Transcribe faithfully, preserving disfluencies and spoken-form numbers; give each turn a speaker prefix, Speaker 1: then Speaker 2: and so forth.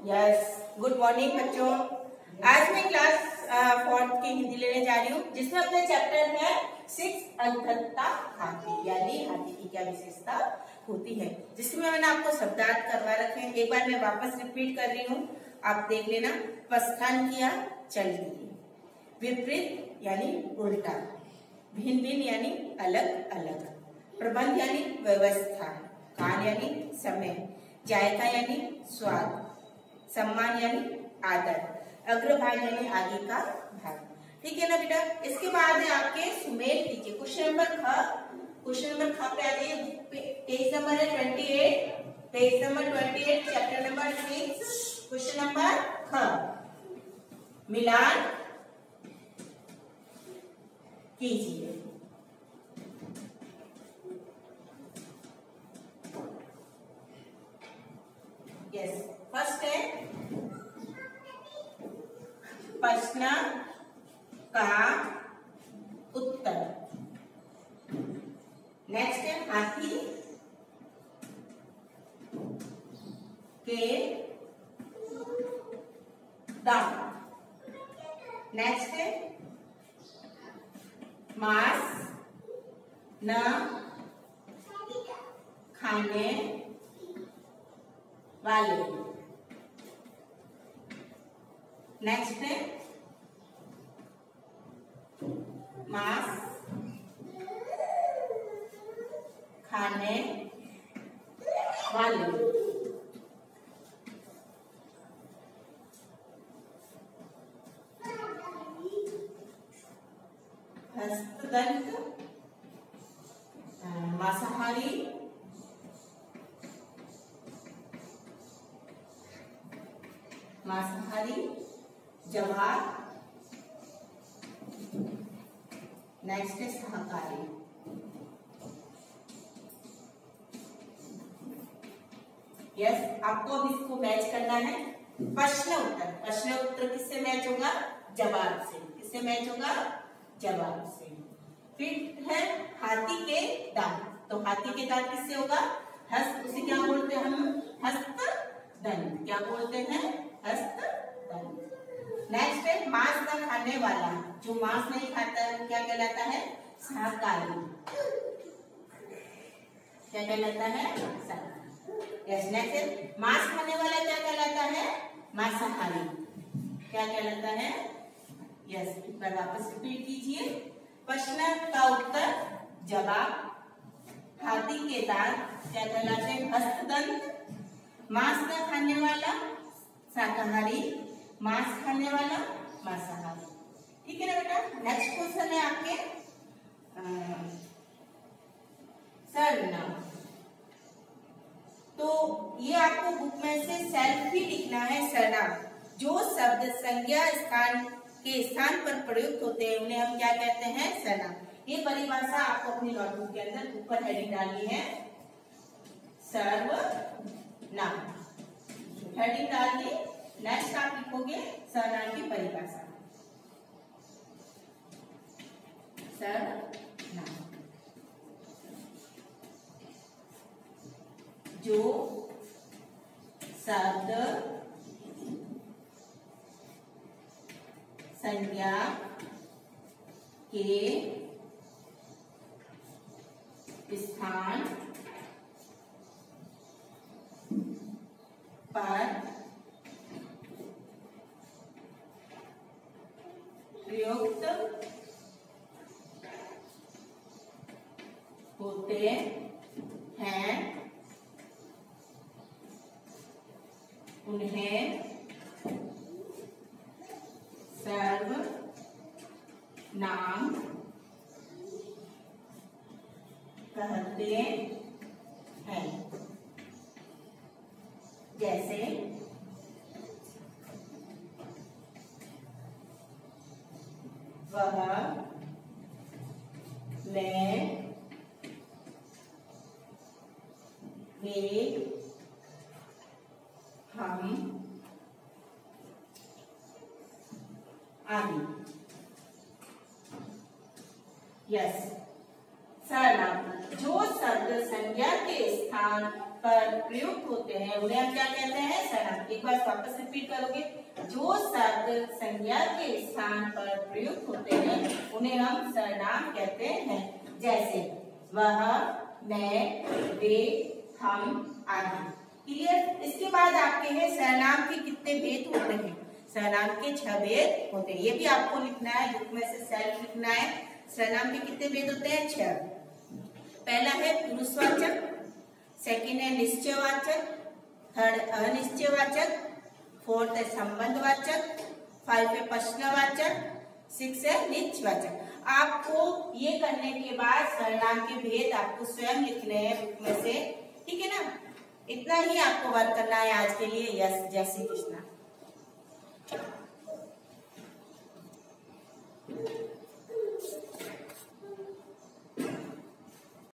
Speaker 1: Yes, good morning बच्चों। आज मैं क्लास फोर्थ की हिंदी लेने जा रही हूँ, जिसमें अपने चैप्टर है सिक्स अंतरता हाथी, यानी हाथी की क्या विशेषता होती है, जिसमें मैंने आपको शब्दार्थ करवा रखे हैं। एक बार मैं वापस रिपीट कर रही हूँ, आप देख लेना। प्रस्थान किया, चल दिए। विपरीत यानी उल्टा। भिन्न भिन्न यानी अलग अलग। प्रबंध यानी व्यवस्था। काल यानी समय। जायका यानी स्वाद। सम्मान यानी आदर। अग्रभाग यानी आगे का भाग। ठीक है ना बेटा। इसके बाद है आपके सुमेल कीजिए। क्वेश्चन नंबर ख क्वेश्चन नंबर ख पे आ जाइए। पेज नंबर है twenty eight page number twenty eight chapter number six question number ख। मिलान कीजिए। यस, फर्स्ट है प्रश्न का उत्तर। नेक्स्ट है हाथी के दांत। नेक्स्ट है मांस न खाने वाले। नेक्स्ट है मांस खाने वाले। हस्तदंत मांसाहारी मांसाहारी। जवाब नेक्स्ट है शाकाहारी। यस, आपको अब इसको मैच करना है। प्रश्न उत्तर प्रश्न उत्तर किससे मैच होगा? जवाब से। किससे मैच होगा? जवाब से। फिर है हाथी के दांत। तो हाथी के दांत किससे होगा? हस्त। उसे क्या बोलते हैं हम? हस्तदंत। क्या बोलते हैं? हस्तदंत। नेक्स्ट है मांस न खाने वाला। जो मांस नहीं खाता है वो क्या कहलाता है? शाकाहारी। क्या कहलाता है? शाकाहारी। यस, नेक्स्ट है मांस खाने वाला क्या कहलाता है? मांसाहारी। क्या कहलाता है? यस, एक बार वापस रिपीट कीजिए। प्रश्न का उत्तर जवाब। हाथी के दांत क्या कहलाते हैं? हस्तदंत। मांस न खाने वाला शाकाहारी। मांस खाने वाला मांसाहारी। ठीक है ना बेटा। नेक्स्ट क्वेश्चन है आपके सर्वनाम। तो ये आपको बुक में से सेल्फ ही लिखना है। सर्वनाम जो शब्द संज्ञा स्थान के स्थान पर प्रयुक्त होते हैं उन्हें हम क्या कहते हैं? सर्वनाम। ये परिभाषा आपको अपनी नोटबुक के अंदर ऊपर हेडिंग डालनी है, सर्वनाम। हेडिंग डाल दी। नेक्स्ट आप लिखोगे सर्वनाम की परिभाषा। सर्वनाम जो शब्द संज्ञा के स्थान पर प्रयुक्त होते हैं उन्हें सर्वनाम कहते हैं। जैसे वह, मैं, वे, हम आदि। यस, सर्वनाम जो शब्द संज्ञा के स्थान पर प्रयुक्त होते हैं उन्हें हम क्या कहते हैं? सर्वनाम। एक बार वापस रिपीट करोगे, जो शब्द संज्ञा के स्थान पर प्रयुक्त होते हैं उन्हें हम सर्वनाम कहते हैं। जैसे वह, मैं, वे, हम आदि। क्लियर? इसके बाद आपके हैं सर्वनाम के कितने भेद होते हैं? सर्वनाम के छह भेद होते हैं। ये भी आपको लिखना है, बुक में से सेल्फ लिखना है। सर्वनाम के कितने भेद होते हैं? छह। पहला है पुरुषवाचक, सेकंड है निश्चयवाचक, थर्ड अनिश्चयवाचक, फोर्थ है संबंधवाचक, फाइव है प्रश्नवाचक, सिक्स है निश्चयवाचक। आपको ये करने के बाद सर्वनाम के भेद आपको स्वयं लिखने हैं बुक में से, ठीक है ना? इतना ही आपको वर्क करना है आज के लिए। यस, जय श्री कृष्णा।